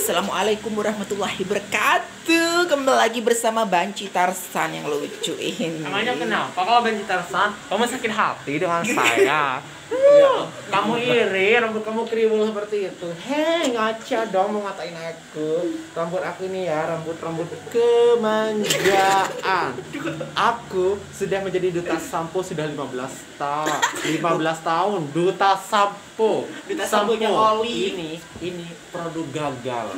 Assalamualaikum warahmatullahi wabarakatuh. Kembali lagi bersama Banci Tarsan yang lucu ini. Namanya kenapa kalau Banci Tarsan? Kamu sakit hati dengan saya? Ya, kamu iri, rambut kamu kriwul seperti itu. Hei, ngaca dong mau ngatain aku. Rambut aku ini ya, rambut kemanjaan. Aku sudah menjadi duta sampo sudah 15 tahun. 15 tahun duta sampo. Duta samponya oli. Ini produk gagal.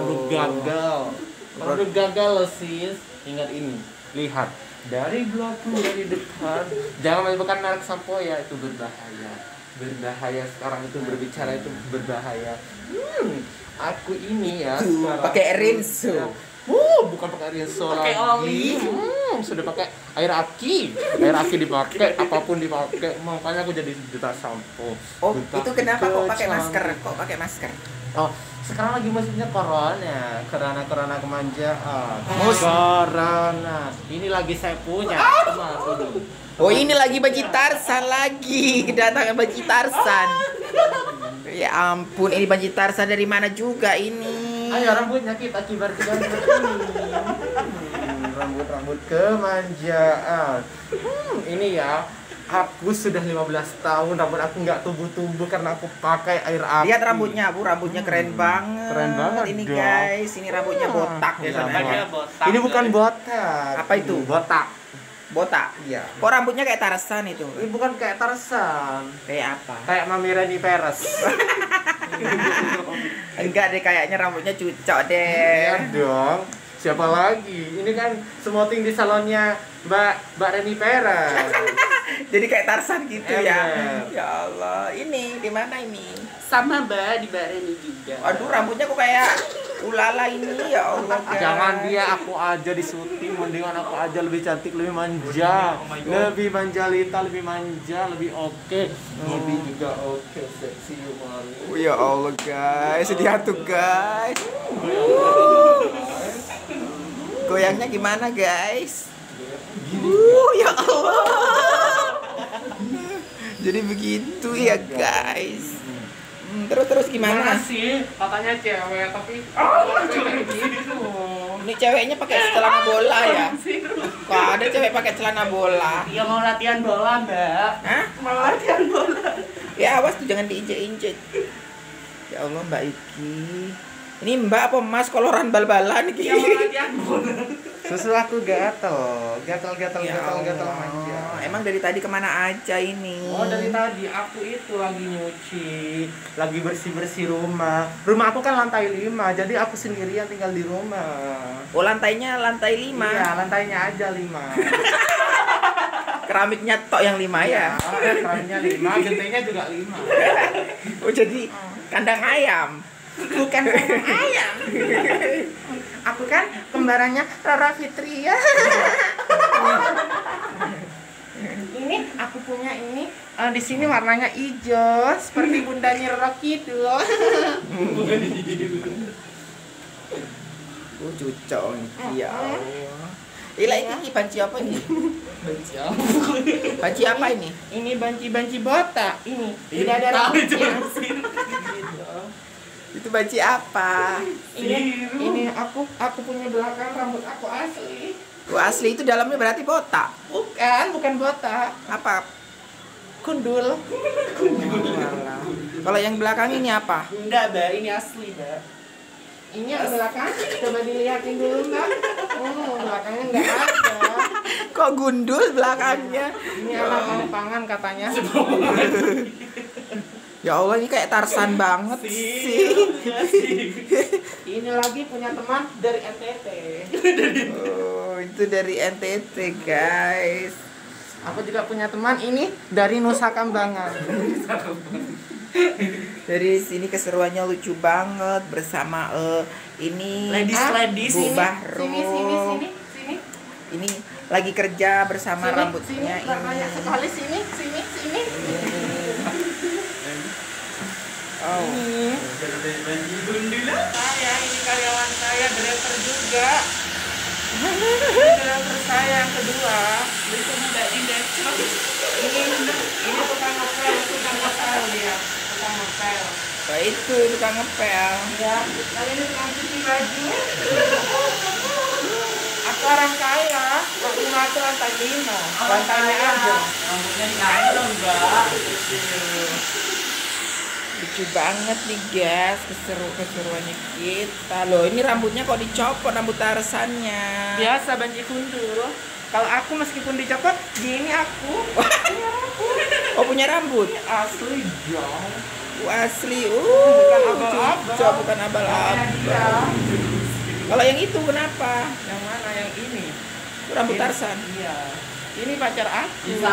Produk gagal sis. Ingat ini. Lihat. Dari belakang, dari dekat. Jangan menyebutkan merek sampo ya, itu berbahaya sekarang itu berbicara itu berbahaya. Aku ini ya pakai rinso. Bukan pakai rinso pakai lagi. Sudah pakai air aki dipakai, apapun dipakai. Makanya aku jadi duta sampo. Itu kenapa kok pakai masker? Oh, sekarang lagi musimnya corona kemanjaan. Corona. Ini lagi saya punya. Oh, ini lagi Banci Tarsan lagi. Kedatangan Banci Tarsan. Ya ampun, ini Banci Tarsan dari mana juga ini? Ayo rambutnya kita kibar-kibar ini. Rambut kemanjaan. Ini ya. Aku sudah 15 tahun, rambut aku nggak tumbuh-tumbuh karena aku pakai air api. Lihat rambutnya, Bu, rambutnya keren banget. Keren banget ini dong. guys, ini rambutnya botak ya, Ini bukan botak. Apa itu? Botak. Iya. Kok rambutnya kayak Tarsan itu? Ini bukan kayak Tarzan. Kayak apa? Kayak Mami Reni Peres. Enggak deh, kayaknya rambutnya cucok deh. Iya dong. Siapa lagi? Ini kan smoothing di salonnya Mbak Reni Peres. Jadi kayak Tarsan gitu ya. Emang. Ya Allah, ini di mana ini? Sama Mbak di Mbak Reni juga. Aduh, rambutnya kok kayak ulala ini, ya Allah. Guys. Jangan dia, aku aja di syuting, mendingan aku aja lebih cantik, lebih manja, lebih manjalita, lebih manja, lebih oke, lebih juga oke, seksi humani. Oh, ya Allah guys, lihat tuh guys. Goyangnya gimana guys? Ya Allah. Jadi begitu ya guys. Terus gimana? sih? Katanya cewek, tapi gitu. Ini ceweknya pakai celana bola ya? Kok ada cewek pakai celana bola? Iya mau latihan bola Mbak. Hah? Mau latihan bola. Ya awas tuh, jangan diinjek-injek. Ya Allah Mbak Iki. Ini Mbak apa Mas koloran bal-balan iki? Iya mau latihan bola. Susu aku gatel Ya manja. Emang dari tadi kemana aja ini? Oh, dari tadi aku itu lagi nyuci, lagi bersih-bersih rumah. Rumah aku kan lantai 5, jadi aku sendirian tinggal di rumah. Oh, lantainya lantai 5. Iya, lantainya aja 5. Keramiknya tok yang 5 ya? Kerannya 5, gentengnya juga 5. Oh, jadi kandang ayam. Bukan kandang ayam. Aku kan kembarannya Rara Fitri ya. Ini aku punya ini di sini warnanya hijau seperti bundanya Rara Kidul. Oh, cucok nih. Ya Allah. Ini banci apa ini? Banci apa ini? Ini banci botak ini. Tidak ada rambutnya. Itu banci apa? Ini aku punya belakang rambut aku asli. Oh, asli itu dalamnya berarti botak. Bukan botak. Apa? Kundul. Kalau yang belakang ini apa? Enggak, Mbak, ini asli, Mbak. Ini yang belakang, coba dilihatin dulu, Mbak. Belakangnya enggak ada. Kok gundul belakangnya? Ini anak mau pangan katanya. Ya Allah, ini kayak Tarsan banget sih. Ini lagi punya teman dari NTT. Oh, itu dari NTT, guys. Aku juga punya teman ini dari Nusa Kambangan. Dari sini keseruannya lucu banget bersama ini Ladies, Bu Bahro. Sini. Ini lagi kerja bersama rambutnya sini, banyak sekali sini. Oh. Ini karyawan saya, driver juga. Ini driver saya yang kedua. Itu muda indeks. Ini tukang ngepel dia. Tukang ngepel. Nah, itu tukang ngepel. Ya, kali ini tukang cuci baju. Aku orang kaya, aku ngatur lantai 5. Lantainya aja. Rambutnya diambil dong, Mbak. Lucu banget nih guys, keseruannya kita. Loh, ini rambutnya kok dicopot, rambut Tarsannya. Biasa banci kundul. Kalau aku meskipun dicopot, gini aku. Oh, punya rambut? Asli dong. Asli. Bukan abal-abal. cucok, bukan abal-abal. Kalau yang itu kenapa? Yang mana? Yang ini. Itu rambut Tarsan. Iya. Ini pacar aku. Bisa.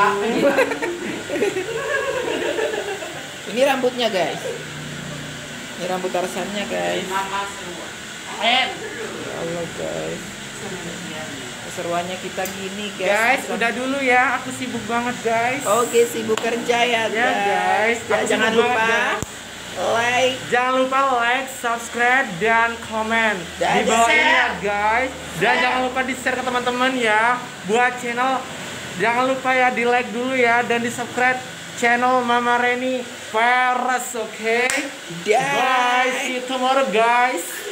Ini rambutnya guys. Ini rambut Tarsannya guys. Ya Allah guys. Keseruannya kita gini guys. Guys, udah dulu ya. Aku sibuk banget guys. Oke, sibuk kerja ya Ya, guys. Ya, Aku jangan sibuk lupa banget, like. Jangan lupa like, subscribe, dan komen Dan di bawah ini share. ya guys. Dan jangan lupa di share ke teman-teman ya. Buat channel, jangan lupa ya di like dulu ya dan di subscribe channel Mama Reni Faras, oke? Dah. Bye, see you tomorrow guys.